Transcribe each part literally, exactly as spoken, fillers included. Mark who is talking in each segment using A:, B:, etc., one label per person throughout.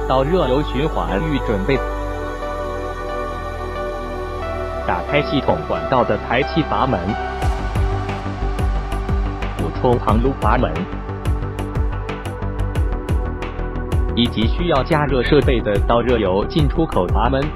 A: 导热油循环预准备。打开系统管道的排气阀门，补充旁路阀门，以及需要加热设备的导热油进出口阀门。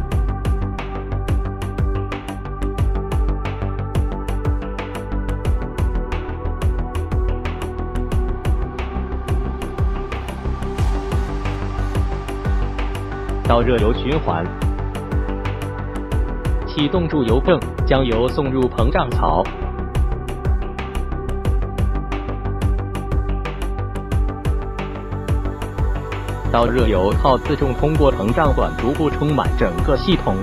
A: 导热油循环，启动注油泵，将油送入膨胀槽。导热油靠自重通过膨胀管逐步充满整个系统。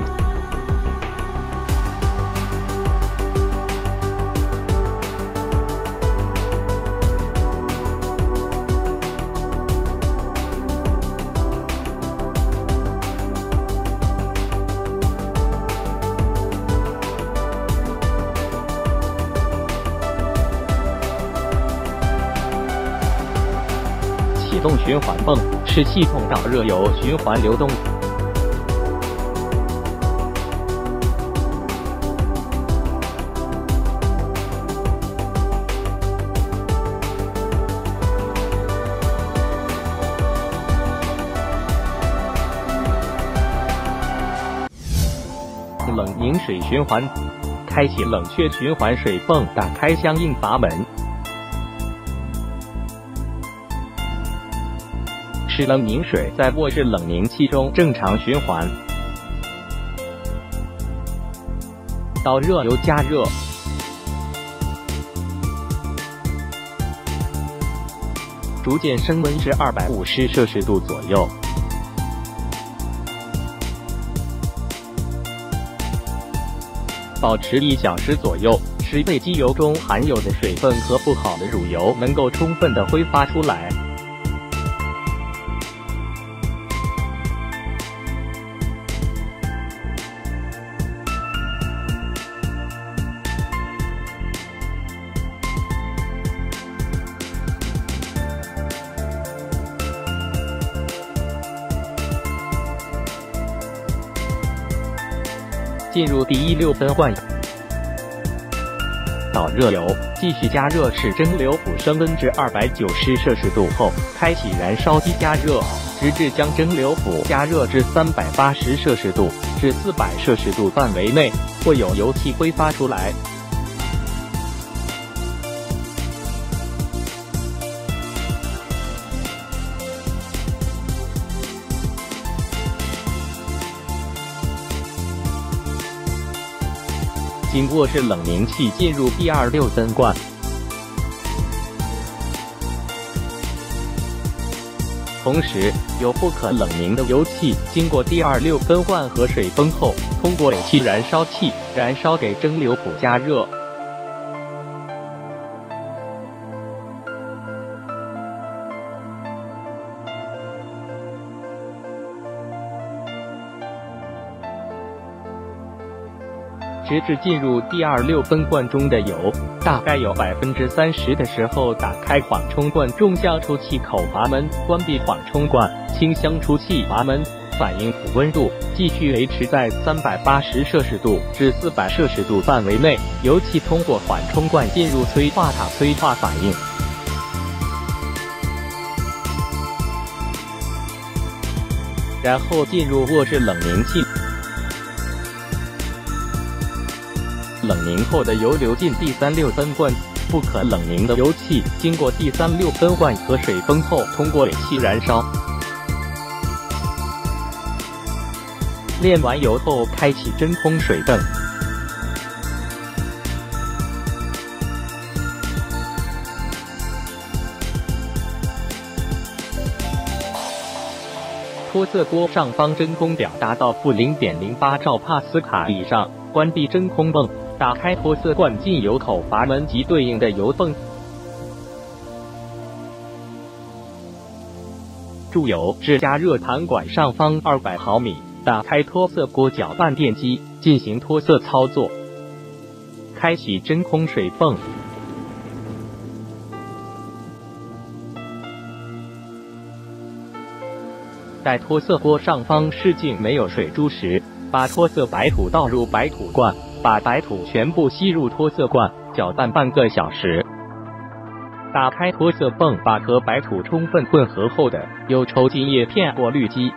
A: 启动循环泵，使系统导热油循环流动。冷凝水循环，开启冷却循环水泵，打开相应阀门。使冷凝水在卧式冷凝器中正常循环。导热油加热，逐渐升温至二百五十摄氏度左右。保持一小时左右，使备机油中含有的水分和不好的乳油能够充分的挥发出来。进入第一六分换，导热油继续加热，使蒸馏釜升温至二百九十摄氏度后，开启燃烧机加热，直至将蒸馏釜加热至三百八十摄氏度至四百摄氏度范围内，会有油气挥发出来。经卧式冷凝器进入第二六分罐，同时有不可冷凝的油气经过第二六分罐和水封后，通过尾气燃烧器燃烧给蒸馏釜加热。直至进入第二六分罐中的油大概有 百分之三十 的时候，打开缓冲罐纵向出气口阀门，关闭缓冲罐清香出气阀门，反应釜温度继续维持在三百八十摄氏度至四百摄氏度范围内，油气通过缓冲罐进入催化塔催化反应。然后进入卧式冷凝器。冷凝后的油流进第三六分罐，不可冷凝的油气经过第三六分罐和水封后，通过尾气燃烧。炼完油后，开启真空水泵。脱色锅上方真空表达到负 零点零八 兆帕斯卡以上，关闭真空泵。打开脱色罐进油口阀门及对应的油泵，注油至加热盘管上方二百毫米，打开脱色锅搅拌电机进行脱色操作，开启真空水泵， 在脱色锅上方试镜没有水珠时，把脱色白土倒入白土罐，把白土全部吸入脱色罐，搅拌半个小时。打开脱色泵，把和白土充分混合后的又抽进叶片过滤机。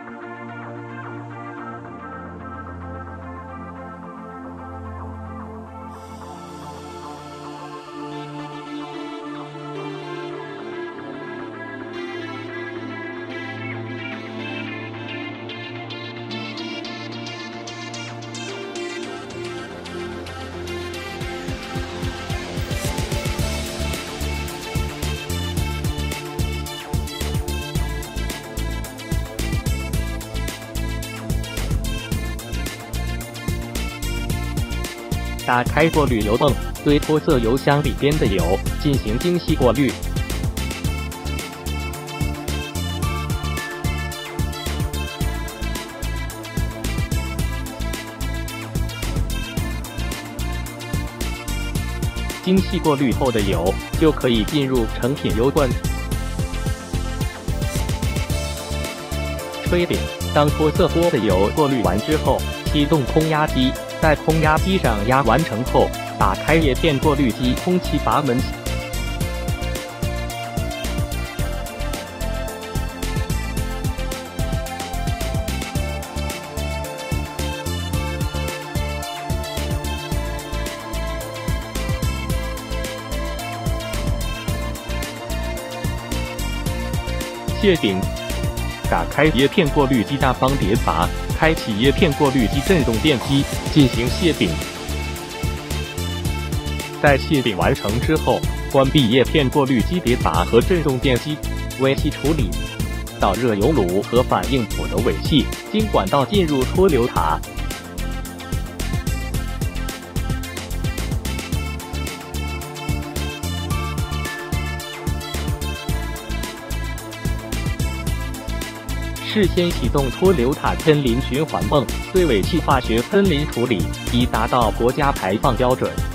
A: 打开过滤油泵，对脱色油箱里边的油进行精细过滤。精细过滤后的油就可以进入成品油罐。吹饼，当脱色锅的油过滤完之后，启动空压机。在空压机上压完成后，打开叶片过滤机空气阀门。卸饼，打开叶片过滤机下方碟阀。开启叶片过滤机振动电机进行卸饼。在卸饼完成之后，关闭叶片过滤机碟阀和振动电机，尾气处理。导热油炉和反应釜的尾气经管道进入脱硫塔。事先启动脱硫塔喷淋循环泵，对尾气化学喷淋处理，以达到国家排放标准。